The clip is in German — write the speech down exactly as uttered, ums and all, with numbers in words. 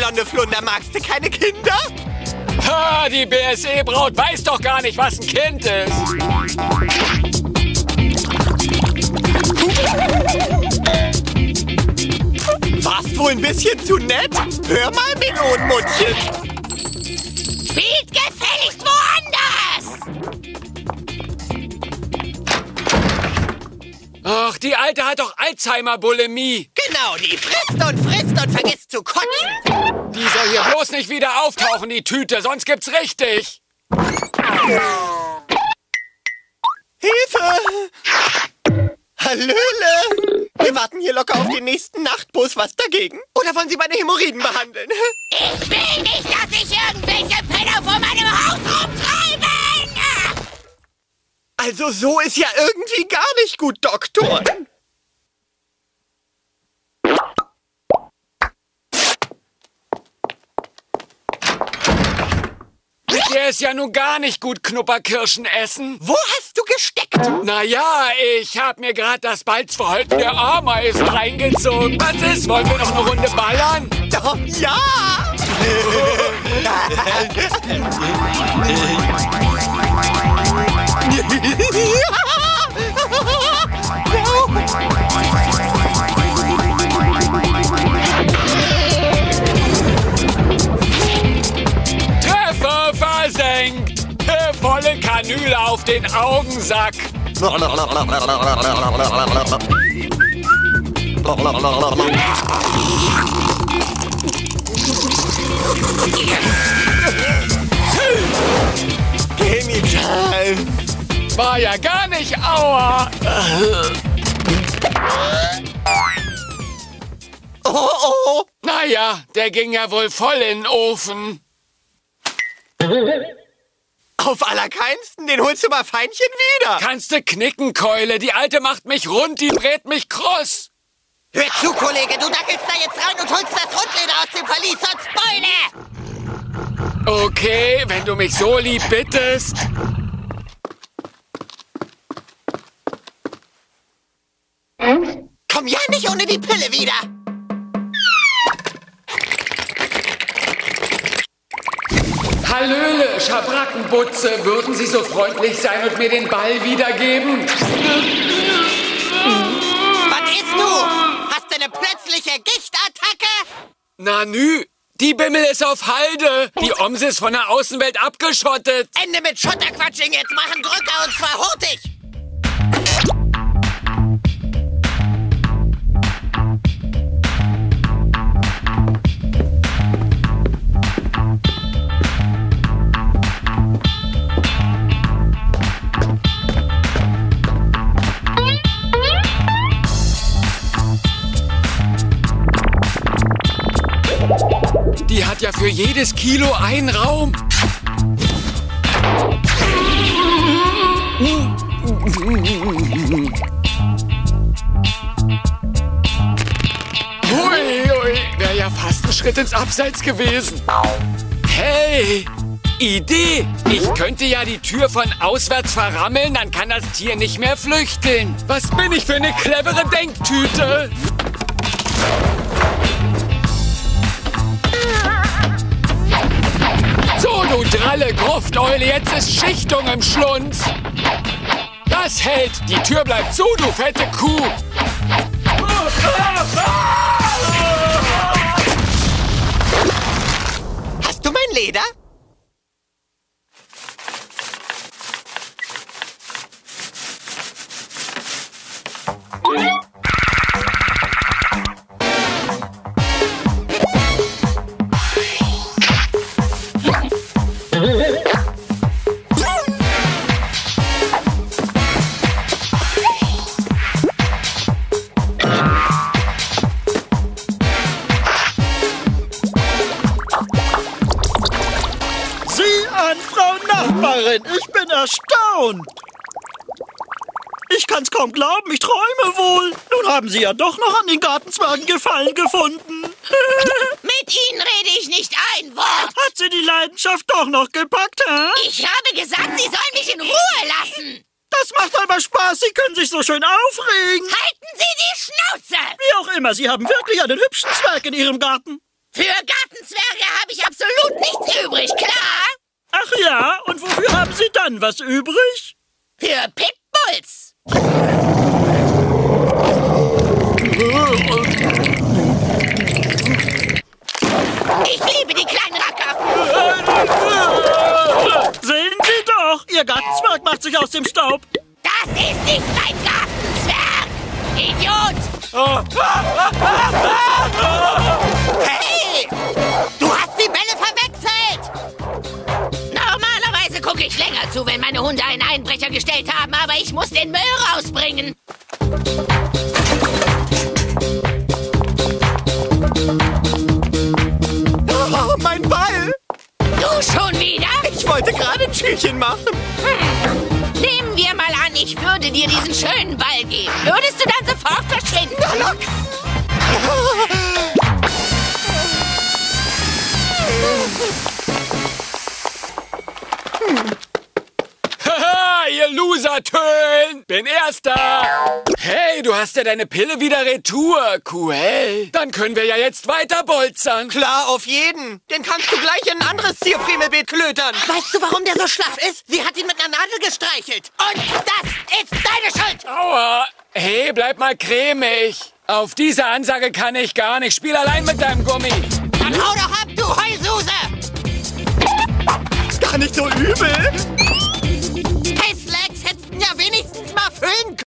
blonde Flunder, magst du keine Kinder? Ha, die B S E-Braut weiß doch gar nicht, was ein Kind ist. Warst wohl ein bisschen zu nett? Hör mal, Melonenmuttchen. Spielt gefälligst woanders! Ach, die Alte hat doch Alzheimer-Bulimie. Genau, die frisst und frisst und vergisst zu kotzen. Die soll hier bloß nicht wieder auftauchen, die Tüte, sonst gibt's richtig. Hilfe! Hallöle! Wir warten hier locker auf den nächsten Nachtbus. Was dagegen? Oder wollen Sie meine Hämorrhoiden behandeln? Ich will nicht, dass sich irgendwelche Penner vor meinem Haus rumtreiben! Also so ist ja irgendwie gar nicht gut, Doktor. Mit der ist ja nun gar nicht gut Knupperkirschen essen. Wo hast du gesteckt? Naja, ich hab mir gerade das Balzverhalten der Ameisen reingezogen. Was ist? Wollen wir noch eine Runde ballern? Doch, ja! Treffer versenkt. Volle Kanüle auf den Augensack. Genital. War ja gar nicht aua. Oh, oh. Naja, der ging ja wohl voll in den Ofen. Auf allerkeinsten, den holst du mal Feinchen wieder. Kannst du knicken, Keule. Die Alte macht mich rund, die brät mich kross. Hör zu, Kollege, du dackelst da jetzt rein und holst das Rundleder aus dem Verlies, sonst Beule! Okay, wenn du mich so lieb bittest. Komm ja nicht ohne die Pille wieder. Hallöle, Schabrackenbutze, würden Sie so freundlich sein und mir den Ball wiedergeben? Was isst du? Hast du eine plötzliche Gichtattacke? Na nü, die Bimmel ist auf Halde. Die Omse ist von der Außenwelt abgeschottet. Ende mit Schotterquatsching, jetzt machen Drücker und zwar hurtig! Die hat ja für jedes Kilo einen Raum. Hui, hui, wäre ja fast ein Schritt ins Abseits gewesen. Hey, Idee! Ich könnte ja die Tür von auswärts verrammeln, dann kann das Tier nicht mehr flüchten. Was bin ich für eine clevere Denktüte? So, du dralle Grufteule, jetzt ist Schichtung im Schlunz. Das hält. Die Tür bleibt zu, du fette Kuh. Hast du mein Leder? Ich bin erstaunt. Ich kann's kaum glauben, ich träume wohl. Nun haben Sie ja doch noch an den Gartenzwergen Gefallen gefunden. Mit Ihnen rede ich nicht ein Wort. Hat Sie die Leidenschaft doch noch gepackt, hä? Ich habe gesagt, Sie sollen mich in Ruhe lassen. Das macht aber Spaß, Sie können sich so schön aufregen. Halten Sie die Schnauze. Wie auch immer, Sie haben wirklich einen hübschen Zwerg in Ihrem Garten. Für Gartenzwerge habe ich absolut nichts übrig, klar? Ach ja, und wofür haben Sie dann was übrig? Für Pitbulls. Ich liebe die kleinen Racker. Sehen Sie doch, Ihr Gartenzwerg macht sich aus dem Staub. Das ist nicht mein Gartenzwerg. Idiot. Hey, du hast die Bälle verwechselt. Normalerweise gucke ich länger zu, wenn meine Hunde einen Einbrecher gestellt haben, aber ich muss den Müll rausbringen. Oh, mein Ball! Du schon wieder? Ich wollte gerade ein Türchen machen. Hm. Nehmen wir mal an, ich würde dir diesen schönen Ball geben. Würdest du dann sofort verschwinden? Na, lock! Haha, ihr Loser-Tönen! Bin Erster! Hey, du hast ja deine Pille wieder retour. Cool. Dann können wir ja jetzt weiter bolzern. Klar, auf jeden. Den kannst du gleich in ein anderes Zierprimelbeet klötern. Weißt du, warum der so schlaff ist? Sie hat ihn mit einer Nadel gestreichelt. Und das ist deine Schuld. Aua. Hey, bleib mal cremig. Auf diese Ansage kann ich gar nicht. Spiel allein mit deinem Gummi. Dann hau doch ab, du Heulsuse. Gar nicht so übel. Hey, Slacks, hättest du ja wenigstens mal füllen können.